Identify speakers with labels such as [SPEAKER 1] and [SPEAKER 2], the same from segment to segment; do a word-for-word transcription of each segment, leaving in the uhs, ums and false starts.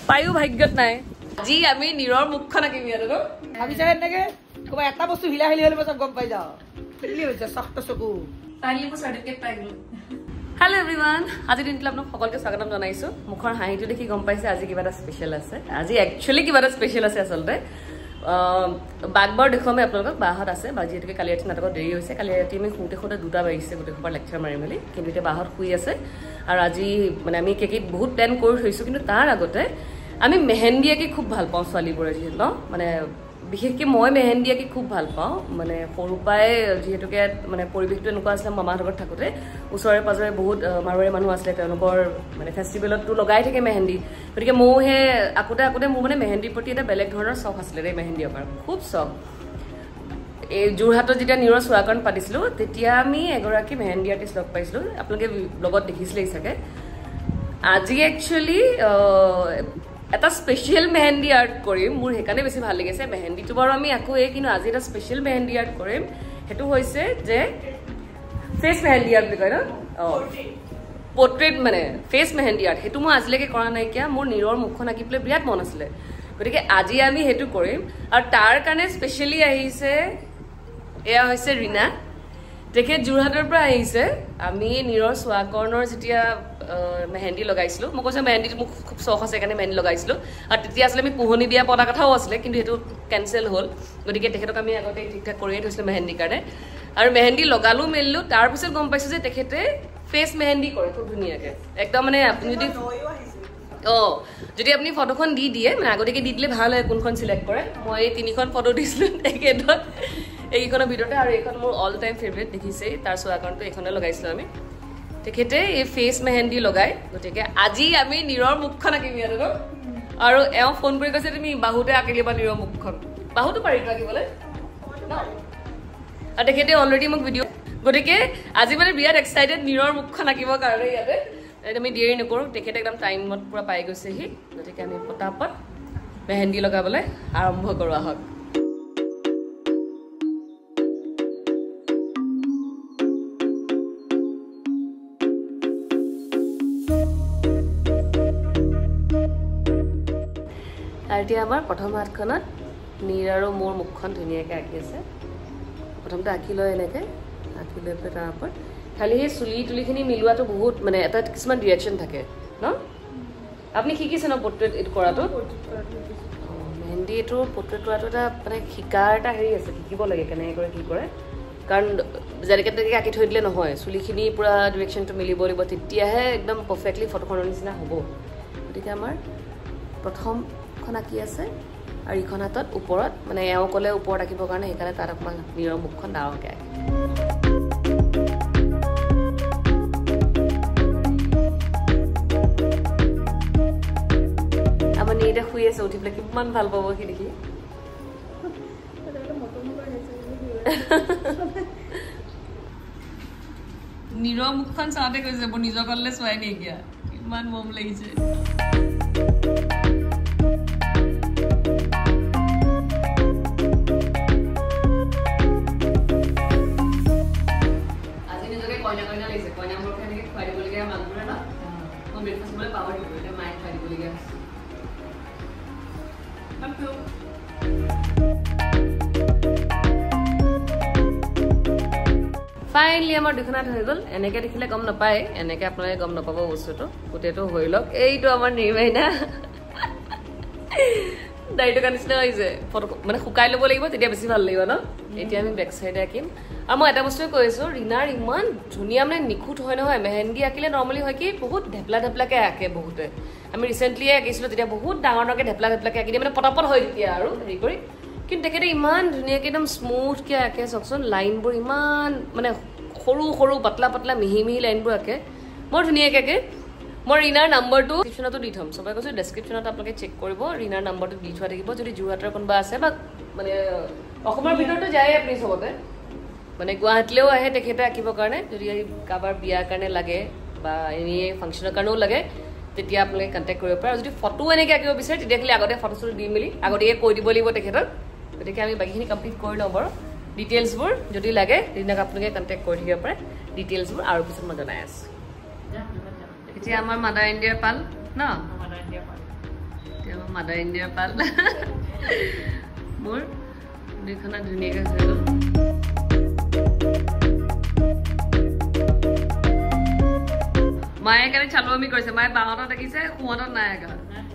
[SPEAKER 1] পায়ো ভাগ্যত নাই আজি আমি নিৰৰ মুখখন আঁকিম ইয়াত ন
[SPEAKER 2] ভাবিছা এনেকে ক'বা এটা বস্তু হিলা হিলি হ'লে চব গম পাই যাও কি হৈছে সখ্ত চকু
[SPEAKER 1] তাইলি মোৰ সাৰ্টিফিকেট পাই গলো হেল্ল' এভৰিৱান আজি দিনটো আপোনাক সকলোকে স্বাগতম জনাইছো মুখৰ হাঁহিটো দেখি গম পাইছে আজি কিবা এটা স্পেশাল আছে আজি একচুয়ালি কিবা এটা স্পেশাল আছে আসলতে বাগবৰ দেখুৱামে আপোনালোকক বাহত আছে বা যিহেতুকে কালি ৰাতি নাটকত দেৰি হৈছে কালি ৰাতি আমি শুতে শুতে দুটা বাজিছে গোটেই খবৰ লেকচাৰ মাৰি মেলি কিন্তু এতিয়া বাহত শুই আছে আৰু আজি মানে আমি কেকিত বহুত প্লেন কৰি থৈছো কিন্তু তাৰ আগতে আমি মেহেন্দি আঁকি খুব ভাল পাওঁ ছোৱালীবোৰে যিহেতু ন মানে বিশেষকৈ মই মেহেন্দি আঁকি খুব ভাল পাওঁ মানে সৰু পাই যিহেতুকে মানে পৰিৱেশটো এনেকুৱা আছিলে মামাহঁতৰ ঘৰত থাকোঁতে ওচৰে পাজৰে বহুত মাৰোৱাৰী মানুহ আছিলে তেওঁলোকৰ মানে ফেষ্টিভেলততো লগাই থাকে মেহেন্দি গতিকে ময়ো সেই আকোতে আকোতে মোৰ মানে মেহেন্দিৰ প্ৰতি এটা বেলেগ ধৰণৰ চখ আছিলে দেই মেহেন্দি অঁকাৰ খুব চখ এই যোৰহাটত যেতিয়া নিৰৰ চোৱাকৰণ পাতিছিলোঁ তেতিয়া আমি এগৰাকী মেহেন্দি আৰ্টিষ্ট লগ পাইছিলোঁ আপোনালোকে লগত দেখিছিলেই চাগে আজি একচুৱেলি এটা স্পেশাল মেহেন্দি আৰ্ট কৰিম মোৰ সেইকাৰণে বেছি ভাল লাগিছে মেহেন্দিটো বাৰু আমি আকোৱেই কিন্তু আজি এটা স্পেশাল মেহেন্দি আৰ্ট কৰিম সেইটো হৈছে যে ফেচ মেহেন্দি আৰ্ট বুলি কয় ন অঁ পৰ্ট্ৰেট মানে ফেচ মেহেন্দি আৰ্ট সেইটো মই আজিলৈকে কৰা নাইকিয়া মোৰ নিৰৰ মুখখন আঁকি পেলাই বিৰাট মন আছিলে গতিকে আজি আমি সেইটো কৰিম আৰু তাৰ কাৰণে স্পেচিয়েলি আহিছে এয়া হৈছে ৰীনা তেখেত যোৰহাটৰ পৰা আহিছে আমি নিৰৰ চোৱাকৰণৰ যেতিয়া মেহেন্দি লগাইছিলোঁ মই কৈছোঁ মেহেন্দিটো মোক খুব চখ আছে সেইকাৰণে মেহেন্দি লগাইছিলোঁ আৰু তেতিয়া আছিলে আমি পোহনি দিয়া পতা কথাও আছিলে কিন্তু সেইটো কেঞ্চেল হ'ল গতিকে তেখেতক আমি আগতে ঠিক ঠাক কৰিয়ে থৈছিলোঁ মেহেন্দিৰ কাৰণে আৰু মেহেন্দি লগালোঁ মেলিলোঁ তাৰপিছত গম পাইছোঁ যে তেখেতে ফেচ মেহেন্দি কৰে খুব ধুনীয়াকৈ একদম মানে আপুনি যদি অঁ যদি আপুনি ফটোখন দি দিয়ে মানে আগতীয়াকৈ দি দিলে ভাল হয় কোনখন চিলেক্ট কৰে মই এই তিনিখন ফটো দিছিলোঁ তেখেতক এইকেইখনৰ ভিতৰতে আৰু এইখন মোৰ অল টাইম ফেভৰেট দেখিছেই তাৰ চোৱাকৰণটো এইখনে লগাইছিলোঁ আমি তেখেতে এই ফেচ মেহেন্দি লগাই গতিকে আজি আমি নিৰৰ মুখখন আঁকিম ইয়াত ন আৰু এওঁ ফোন কৰি কৈছে তুমি বাহুতে আঁকি দিবা নিৰৰ মুখখন বাহুটো পাৰিতো আঁকিবলৈ ন আৰু তেখেতে অলৰেডি মোক ভিডিঅ' গতিকে আজি মানে বিৰাট এক্সাইটেড নিৰৰ মুখখন আঁকিবৰ কাৰণে ইয়াতে আমি দেৰি নকৰোঁ তেখেতে একদম টাইমত পূৰা পাই গৈছেহি গতিকে আমি পটাপট মেহেন্দি লগাবলৈ আৰম্ভ কৰোঁ আহক আৰু এতিয়া আমাৰ প্ৰথম হাতখনত নীৰ আৰু মোৰ মুখখন ধুনীয়াকৈ আঁকি আছে প্ৰথমতে আঁকি লয় এনেকৈ আঁকি লৈ পেলাই তাৰ ওপৰত খালি সেই চুলি তুলিখিনি মিলোৱাটো বহুত মানে এটা কিছুমান ডিৰেকশ্যন থাকে ন আপুনি শিকিছে ন পৰ্ট্ৰেট এইটো কৰাটো মেহেন্দি এইটো পৰ্ট্ৰেট কৰাটো এটা মানে শিকাৰ এটা হেৰি আছে শিকিব লাগে কেনেকৈ কৰে কি কৰে কাৰণ যেনেকৈ তেনেকৈ আঁকি থৈ দিলে নহয় চুলিখিনি পূৰা ডিৰেকশ্যনটো মিলিব লাগিব তেতিয়াহে একদম পাৰফেক্টলি ফটোখনৰ নিচিনা হ'ব গতিকে আমাৰ প্ৰথম খন আঁকি আছে আৰু ইখন হাতত ওপৰত মানে এওঁ ক'লে ওপৰত আঁকিবৰ কাৰণে সেইকাৰণে তাত অকণমান নিৰৰ মুখখন ডাঙৰকৈ আঁকি আমাৰ নিৰিতে শুই আছে উঠি পেলাই কিমান ভাল পাব সি দেখি নিৰৰ মুখখন চাওঁতে কৈছে মোৰ নিজৰ কললে চোৱাই নাইকিয়া কিমান মৰম লাগিছে ফাইনেলি আমাৰ দুখন হাত হৈ গ'ল এনেকৈ দেখিলে গম নাপায় এনেকৈ আপোনালোকে গম নাপাব বস্তুটো গোটেইটো হৈ লওক এইটো আমাৰ নিৰ্মাইনা দাড়িটো কানিচিনা হৈছে ফটো মানে শুকাই ল'ব লাগিব তেতিয়া বেছি ভাল লাগিব ন এতিয়া আমি বেক চাইডে আঁকিম আৰু মই এটা বস্তুৱে কৈ আছোঁ ৰীণাৰ ইমান ধুনীয়া মানে নিখুঁত হয় নহয় মেহেন্দি আঁকিলে নৰ্মেলি হয় কি বহুত ঢেপলা ঢেপলাকৈ আঁকে বহুতে আমি ৰিচেণ্টলিয়ে আঁকিছিলোঁ তেতিয়া বহুত ডাঙৰ ডাঙৰকৈ ঢেপলা ঢেপলাকৈ আঁকি দিয়ে মানে পটাপট হয় তেতিয়া আৰু হেৰি কৰি কিন্তু তেখেতে ইমান ধুনীয়াকৈ একদম স্মুথকৈ আঁকে চাওকচোন লাইনবোৰ ইমান মানে সৰু সৰু পাতলা পাতলা মিহি মিহি লাইনবোৰ আঁকে বৰ ধুনীয়াকৈ আঁকে মই ৰীণাৰ নাম্বাৰটো ডিছক্ৰিপশ্যনতো দি থ'ম চবে কৈছোঁ ডেছক্ৰিপশ্যনত আপোনালোকে চেক কৰিব ৰীণাৰ নাম্বাৰটো দি থোৱা থাকিব যদি যোৰহাটৰ কোনোবা আছে বা মানে অসমৰ ভিতৰতো যায় আপুনি চবতে মানে গুৱাহাটীলৈও আহে তেখেতে আঁকিবৰ কাৰণে যদি কাৰোবাৰ বিয়াৰ কাৰণে লাগে বা এনেই ফাংচনৰ কাৰণেও লাগে তেতিয়া আপোনালোকে কণ্টেক্ট কৰিব পাৰে আৰু যদি ফটো এনেকৈ আঁকিব বিচাৰে তেতিয়াহ'লে আগতে ফটো চটো দি মেলি আগতীয়াকৈ কৈ দিব লাগিব তেখেতক গতিকে আমি বাকীখিনি কমপ্লিট কৰি লওঁ বাৰু ডিটেইলছবোৰ যদি লাগে ৰীণাক আপোনালোকে কণ্টেক্ট কৰি থাকিব পাৰে ডিটেইলছবোৰ আৰু পিছত মই জনাই আছোঁ এতিয়া আমাৰ মাদাৰ ইণ্ডিয়াৰ পাল ন মাদাৰ ইণ্ডিয়াৰ পাল মোৰ দুইখনা ধুনীয়াকৈ হৈ গ'ল মায়ে কাৰণে চালমি কৰিছে মায়ে বাহঁতত দেখিছে সোঁহতত নাই একা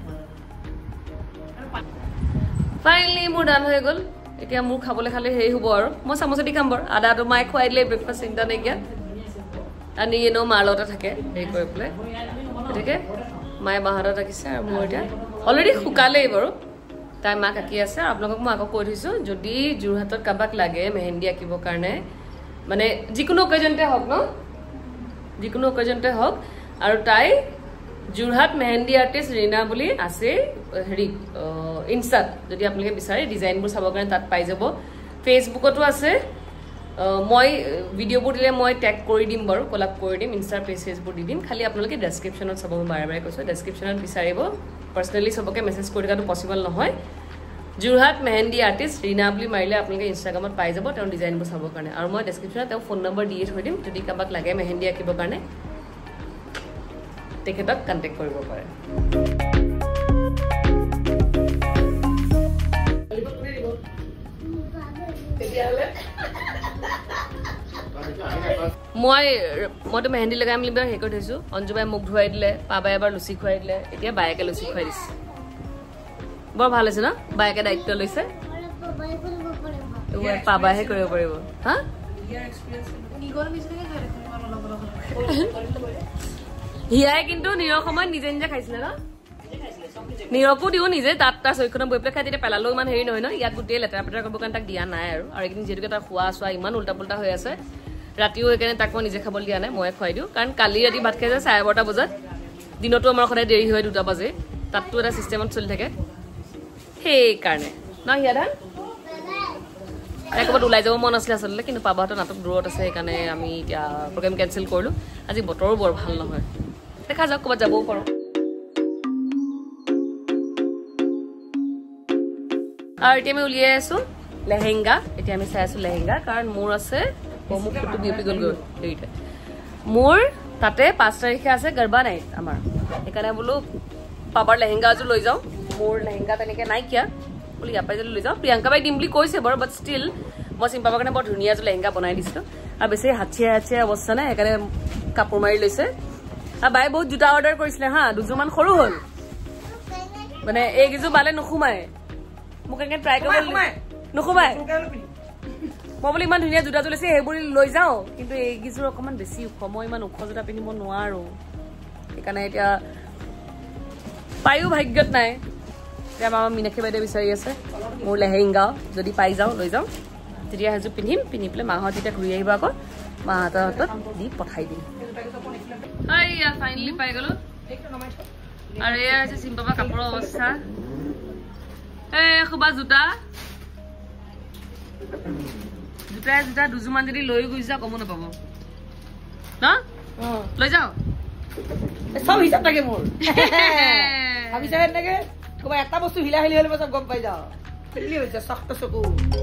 [SPEAKER 1] ফাইনেলি মোৰ ডান হৈ গ'ল এতিয়া মোৰ খাবলৈ খালে হেৰি হ'ব আৰু মই চামুচেদি খাম বাৰু আদাটো মায়ে খুৱাই দিলে ব্ৰেকফাষ্ট চিন্তা নাইকিয়া আনি এনেও মাৰ লগতে থাকে হেৰি কৰি পেলাই গতিকে মায়ে বাহঁতত ৰাখিছে আৰু মোৰ এতিয়া অলৰেডি শুকালেই বাৰু তাই মাক আঁকি আছে আৰু আপোনালোকক মই আকৌ কৈ থৈছোঁ যদি যোৰহাটত কাৰোবাক লাগে মেহেন্দি আঁকিবৰ কাৰণে মানে যিকোনো অকেজনতে হওক ন যিকোনো অকেজনতে হওক আৰু তাই যোৰহাট মেহেন্দি আৰ্টিষ্ট ৰীনা বুলি আছে হেৰি ইনষ্টাত যদি আপোনালোকে বিচাৰে ডিজাইনবোৰ চাবৰ কাৰণে তাত পাই যাব ফেচবুকতো আছে মই ভিডিঅ'বোৰ দিলে মই টেগ কৰি দিম বাৰু কলাপ কৰি দিম ইনষ্টাৰ পেজবোৰ দি দিম খালি আপোনালোকে ডেছক্ৰিপশ্যনত চাব মই বাৰে বাৰে কৈছোঁ ডেছক্ৰিপশ্যনত বিচাৰিব পাৰ্চনেলি চবকে মেছেজ কৰি থকাটো পচিবল নহয় যোৰহাট মেহেন্দি আৰ্টিষ্ট ৰীনা বুলি মাৰিলে আপোনালোকে ইনষ্টাগ্ৰামত পাই যাব তেওঁৰ ডিজাইনবোৰ চাবৰ কাৰণে আৰু মই ডেছক্ৰিপশ্যনত তেওঁ ফোন নম্বৰ দিয়ে থৈ দিম যদি কাৰোবাক লাগে মেহেন্দি আঁকিবৰ কাৰণে তেখেতক কণ্টেক্ট কৰিব পাৰে মই মইতো মেহেন্দি লগাই মেলি হেৰি কৰি থৈছোঁ অঞ্জুবাই মোক ধুৱাই দিলে পাবাই এবাৰ লুচি খুৱাই দিলে এতিয়া বায়েকে লুচি খুৱাই দিছে বৰ ভাল হৈছে ন বায়েকে দায়িত্ব লৈছে পাবাইহে কৰিব পাৰিব হা হিয়াই কিন্তু নিৰৰ সময়ত নিজে নিজে খাইছিলে ন নিৰকো দিওঁ নিজে তাত তাৰ চৈখনত বৈ পেলাই খাই তেতিয়া পেলালেও ইমান হেৰি নহয় ন ইয়াত গোটেই লেতেৰা পেতেৰা কৰিবৰ কাৰণে তাক দিয়া নাই আৰু এইকেইদিন যিহেতুকে তাৰ খোৱা চোৱা ইমান উল্টা পুল্টা হৈ আছে ৰাতিও সেইকাৰণে তাক মই নিজে খাবলৈ দিয়া নাই মই খুৱাই দিওঁ কাৰণ কালি ৰাতি ভাত খাই যায় চাৰে বাৰটা বজাত দিনতো আমাৰ সদায় দেৰি হয় দুটা বাজে তাততো এটা চিষ্টেমত চলি থাকে সেইকাৰণে ন হিয়া ধান তাই ক'ৰবাত ওলাই যাব মন আছিলে আচলতে কিন্তু পাবাহঁতৰ নাটক দূৰত আছে সেইকাৰণে আমি এতিয়া প্ৰগ্ৰেম কেঞ্চেল কৰিলোঁ আজি বতৰো বৰ ভাল নহয় দেখা যাওক ক'ৰবাত যাবও পাৰোঁ আৰু এতিয়া আমি উলিয়াই আছোঁ লেহেংগা এতিয়া আমি চাই আছোঁ লেহেংগা কাৰণ মোৰ আছে মোক ফটো বিয়পি গ'লগৈ হেৰিতে মোৰ তাতে পাঁচ তাৰিখে আছে গৰবা নাইট আমাৰ সেইকাৰণে বোলো পাপাৰ লেহেংগা এযোৰ লৈ যাওঁ মোৰ লেহেংগা তেনেকৈ নাইকিয়া বোলো ইয়াৰ পৰাই যদি লৈ যাওঁ প্ৰিয়ংকা বাই দিম বুলি কৈছে বাৰু বাট ষ্টিল মই চিম পাবৰ কাৰণে বৰ ধুনীয়া এযোৰ লেহেংগা বনাই দিছিলোঁ আৰু বেছি হাতীয়া হাতীয়া অৱস্থা নাই সেইকাৰণে কাপোৰ মাৰি লৈছে আৰু বায়ে বহুত জোতা অৰ্ডাৰ কৰিছিলে হা দুযোৰমান সৰু হ'ল মানে এইকেইযোৰ বালে নোসোমায় মোক এনেকৈ ট্ৰাই কৰিব নোসোমায় মই বোলো ইমান ধুনীয়া জোতা জ্বলিছে সেইবোৰ লৈ যাওঁ কিন্তু এইকেইযোৰ অকণমান বেছি ওখ মই ইমান ওখ জোতা পিন্ধিব নোৱাৰোঁ সেইকাৰণে এতিয়া পায়ো ভাগ্যত নাই এতিয়া আমাৰ মীনাক্ষী বাইদেউ বিচাৰি আছে মোৰ লেহেংগা যদি পাই যাওঁ লৈ যাওঁ তেতিয়া সেইযোৰ পিন্ধিম পিন্ধি পেলাই মাহঁত তেতিয়া ঘূৰি আহিব আকৌ মাহঁতৰ হাতত দি পঠাই দিম এয়া ফাইনেলি পাই গ'লো আৰু এয়া হৈছে চিম পাপা কাপোৰৰ অৱস্থা এই খুবা জোতা জোতাই জোতা দুযোৰমান যদি লৈ গুচি যাওঁ গমো নাপাব ন লৈ যাওঁ
[SPEAKER 2] চব হিচাপ থাকে মোৰ ভাবিছা এনেকে ক'ৰবাত এটা বস্তু হিলা হিলি হ'লে মই চব গম পাই যাওঁ খেলি হৈছে চক্ত চকু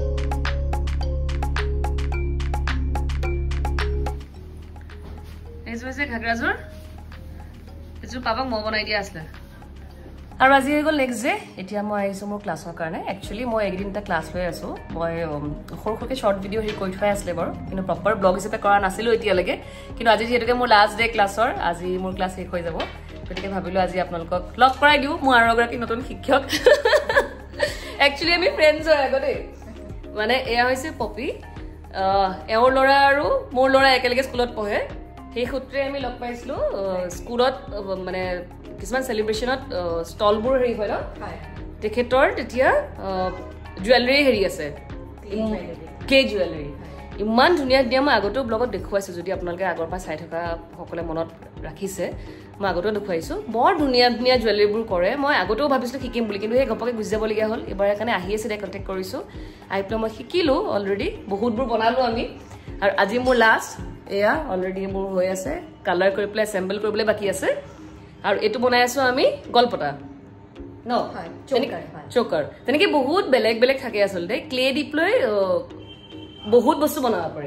[SPEAKER 1] এইযোৰ হৈছে ঘাগৰাযোৰ এইযোৰ পাপাক মই বনাই দিয়া আছিলে আৰু আজি হৈ গ'ল নেক্সট ডে এতিয়া মই আহিছোঁ মোৰ ক্লাছৰ কাৰণে একচুৱেলি মই এইকেইদিন এটা ক্লাছ হৈ আছোঁ মই সৰু সৰুকৈ শ্বৰ্ট ভিডিঅ' হেৰি কৰি থোৱাই আছিলে বাৰু কিন্তু প্ৰপাৰ ব্লগ হিচাপে কৰা নাছিলোঁ এতিয়ালৈকে কিন্তু আজি যিহেতুকে মোৰ লাষ্ট ডে ক্লাছৰ আজি মোৰ ক্লাছ শেষ হৈ যাব গতিকে ভাবিলোঁ আজি আপোনালোকক লগ কৰাই দিওঁ মোৰ আৰু এগৰাকী নতুন শিক্ষক একচুৱেলি আমি ফ্ৰেণ্ডছ হয় আগতে মানে এয়া হৈছে পপি এওঁৰ ল'ৰা আৰু মোৰ ল'ৰা একেলগে স্কুলত পঢ়ে সেই সূত্ৰে আমি লগ পাইছিলোঁ স্কুলত মানে কিছুমান চেলিব্ৰেশ্যনত ষ্টলবোৰ হেৰি হয় ন তেখেতৰ তেতিয়া জুৱেলাৰী হেৰি আছে কে জুৱেলাৰী ইমান ধুনীয়া ধুনীয়া মই আগতেও ব্লগত দেখুৱাইছোঁ যদি আপোনালোকে আগৰ পৰা চাই থকা সকলে মনত ৰাখিছে মই আগতেও দেখুৱাইছোঁ বৰ ধুনীয়া ধুনীয়া জুৱেলাৰীবোৰ কৰে মই আগতেও ভাবিছিলোঁ শিকিম বুলি কিন্তু সেই ঘপকে গুচি যাবলগীয়া হ'ল এইবাৰ কাৰণে আহি আছে দে কণ্টেক্ট কৰিছোঁ আহি পেলাই মই শিকিলোঁ অলৰেডি বহুতবোৰ বনালোঁ আমি আৰু আজি মোৰ লাষ্ট এয়া অলৰেডি মোৰ হৈ আছে কালাৰ কৰি পেলাই এছেম্বল কৰিবলৈ বাকী আছে আৰু এইটো বনাই আছোঁ আমি গলপতা ন চকাৰ তেনেকৈ বহুত বেলেগ বেলেগ থাকে আচলতে ক্লে দি পেলাই বহুত বস্তু বনাব পাৰে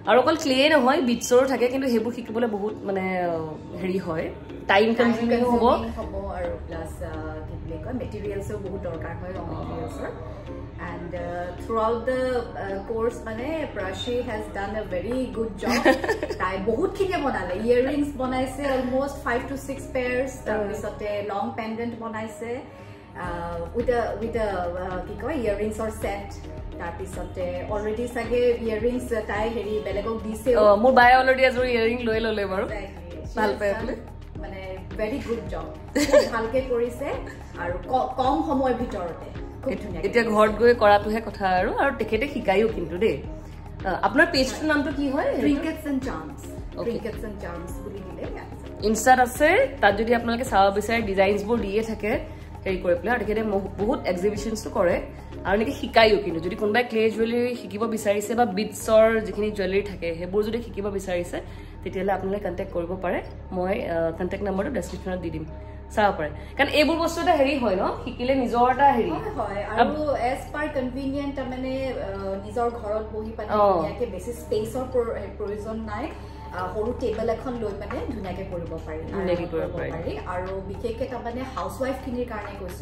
[SPEAKER 1] আৰু অকল ক্লে নহয় বিটছৰো থাকে কিন্তু হেবোৰ শিকিবলৈ বহুত মানে হেৰি হয় টাইম কনজিউমিং হ'ব
[SPEAKER 3] হ'ব আৰু প্লাস কি বুলি কয় মেটেৰিয়েলছও বহুত দৰকাৰ হয় ৰ মেটেৰিয়েলছৰ and uh, throughout the uh, course mane Prashi has done a very good job tai bahut khine banale earrings banaise almost five to six pairs tar bisote long pendant banaise uh, with a with a uh, ki koy earrings or set tar bisote already sage earrings tai heri belegok dise
[SPEAKER 1] oh mor bai already azur earring loi lole baru ভাল পাইলে
[SPEAKER 3] মানে very good job ভালকে কৰিছে আৰু কম সময়ৰ ভিতৰতে
[SPEAKER 1] এতিয়া ঘৰত গৈ কৰাটোহে কথা আৰু আৰু তেখেতে শিকায়ও কিন্তু দেই আপোনাৰ পেজটোৰ নামটো কি হয়
[SPEAKER 3] Trinkets and Charms Trinkets and Charms বুলি দিলে
[SPEAKER 1] ইনষ্টাত আছে তাত যদি আপোনালোকে চাব বিচাৰে ডিজাইনছবোৰ দিয়ে থাকে হেৰি কৰি পেলাই আৰু তেখেতে বহুত এক্সিবিশনছো কৰে আৰু নেকি শিকায়ও কিন্তু যদি কোনোবাই ক্লে জুৱেলাৰী শিকিব বিচাৰিছে বা বিটছৰ যিখিনি জুৱেলাৰী থাকে সেইবোৰ যদি শিকিব বিচাৰিছে তেতিয়াহ'লে আপোনালোকে কণ্টেক্ট কৰিব পাৰে মই কণ্টেক্ট নম্বৰটো ডেছক্ৰিপশ্যনত দি দিম চাব পাৰে কাৰণ এইবোৰ বস্তু এটা হেৰি হয় ন শিকিলে নিজৰ এটা হেৰি
[SPEAKER 3] হয় আৰু এজ পাৰ কনভিনিয়েন্ট মানে নিজৰ ঘৰত বহি পালে ইয়াকে বেছি স্পেচৰ প্ৰয়োজন নাই সৰু টেবল এখন লৈ মানে ধুনীয়াকে কৰিব পাৰি পাৰি আৰু বিশেষকৈ তাৰমানে হাউচৱাইফ খিনিৰ কাৰণে কৈছো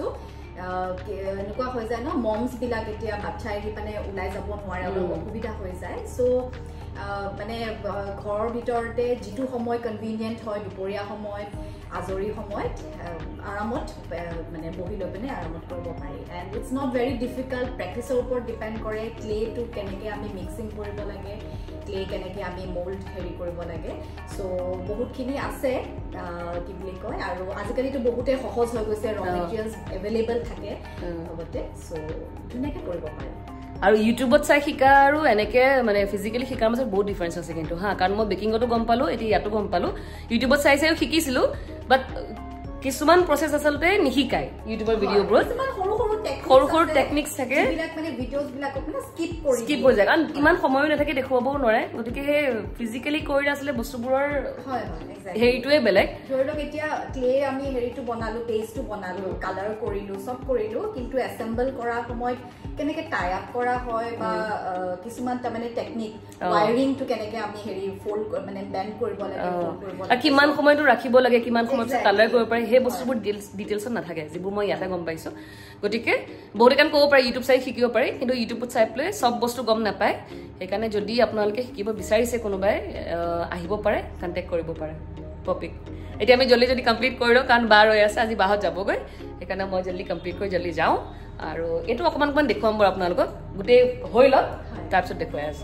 [SPEAKER 3] এনেকুৱা হৈ যায় ন মমছ বিলাক এতিয়া বাচ্চা এৰি মানে ওলাই যাব নোৱাৰে অলপ অসুবিধা হৈ যায় চ' মানে ঘৰৰ ভিতৰতে যিটো সময় কনভিনিয়েন্ট হয় দুপৰীয়া সময়ত আজৰি সময়ত আৰামত মানে বহি লৈ পিনে আৰামত কৰিব পাৰি and it's not very difficult প্ৰেক্টিছৰ ওপৰত ডিপেণ্ড কৰে ক্লেটো কেনেকৈ আমি মিক্সিং কৰিব লাগে ক্লে কেনেকৈ আমি মোল্ড হেৰি কৰিব লাগে চ' বহুতখিনি আছে কি বুলি কয় আৰু আজিকালিতো বহুতে সহজ হৈ গৈছে ৰ মেটেৰিয়েলছ এভেইলেবল থাকে লগতে চ' ধুনীয়াকৈ কৰিব পাৰে
[SPEAKER 1] আৰু ইউটিউবত চাই শিকা আৰু এনেকে মানে ফিজিক্যালি শিকাৰ মাজত বহুত ডিফাৰেন্স আছে কিন্তু হা কাৰণ মই বেকিংতো গম পালো এটি ইয়াতো গম পালো ইউটিউবত চাই চাইও শিকিছিলো বাট কিছুমান প্ৰসেস আসলতে নিহিকাই ইউটিউবৰ ভিডিঅ'বোৰত
[SPEAKER 3] কিছুমান সৰু সৰু টেকনিক
[SPEAKER 1] সৰু সৰু টেকনিক্স থাকে
[SPEAKER 3] যিবিলাক মানে ভিডিঅ'জ বিলাকক মানে স্কিপ কৰি
[SPEAKER 1] স্কিপ হৈ যায় কাৰণ ইমান সময়ো নাথাকে দেখুৱাবও নোৱাৰে গতিকে ফিজিক্যালি কৰি আসলে বস্তুবোৰৰ
[SPEAKER 3] হয় হয় এক্স্যাক্টলি
[SPEAKER 1] হেৰিটোৱে বেলেগ
[SPEAKER 3] ধৰক এতিয়া ক্লে আমি হেৰিটো বনালো পেজটো বনালো কালাৰ কৰিলো সব কৰিলো কিন্তু এসেম্বল কৰা সময়ত কেনেকে টাই আপ কৰা হয় বা কিছুমান তাৰমানে টেকনিক ওয়াৰিংটো কেনেকে আমি হেৰি ফোল্ড মানে বেন্ড কৰিব লাগে ফোল্ড কৰিব লাগে
[SPEAKER 1] কিমান সময়টো ৰাখিব লাগে কিমান সময়ত কালাৰ কৰিব পাৰি হে বস্তুবোৰ ডিটেইলছত নাথাকে যিবোৰ মই ইয়াতে গম পাইছো গতিকে বহুতে কান ক'ব পাৰি ইউটিউব চাই শিকিব পাৰি কিন্তু ইউটিউবত চাই প্লে সব বস্তু গম নাপায় সেইকাৰণে যদি আপোনালোকে শিকিব বিচাৰিছে কোনোবাই আহিব পাৰে কন্টাক্ট কৰিব পাৰে টপিক এতিয়া আমি জলদি জলদি কমপ্লিট কৰি লওঁ কাৰণ বাৰ হৈ আছে আজি বাহত যাবগৈ সেইকাৰণে মই জলদি কমপ্লিট কৰি জলদি যাওঁ আৰু এটো অকমান অকমান দেখুৱাম বাৰু আপোনালোকক গুটে হৈ লওক তাৰপিছত দেখুৱাই আছো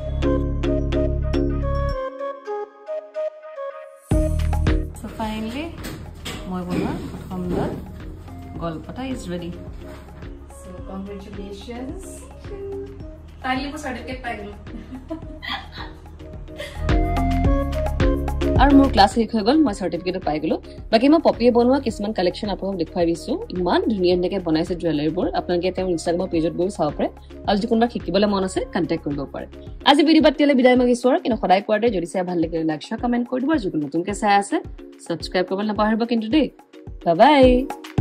[SPEAKER 1] সো ফাইনালি মই বনোৱা প্ৰথম গল্পটা is ready
[SPEAKER 3] so congratulations
[SPEAKER 1] finally মই সাৰ্টিফিকেট পাই গলো আৰু মোৰ ক্লাছ শেষ হৈ গল মই সাৰ্টিফিকেট পাই গলো বাকি মই পপিয়ে বনোৱা কিছুমান কালেকচন আপোনাক দেখুৱাই দিছো ইমান ধুনীয়া ধুনীয়াকৈ বনাইছে জুৱেলাৰীবোৰ আপোনালোকে তেওঁৰ ইনষ্টাগ্ৰামৰ পেজত গৈ চাব পাৰে আৰু যদি কোনোবা শিকিবলৈ মন আছে কন্টাক্ট কৰিব পাৰে আজি ভিডিঅ' বাতিলে বিদায় মাগিছো আৰু কিন্তু সদায় কোৱাতে যদি চাই ভাল লাগিলে লাইক শ্বেয়াৰ কমেন্ট কৰি দিব আৰু যদি নতুনকৈ চাই আছে সাবস্ক্ৰাইব কৰিবলৈ নাপাহৰিব কিন্তু দেই বাই বাই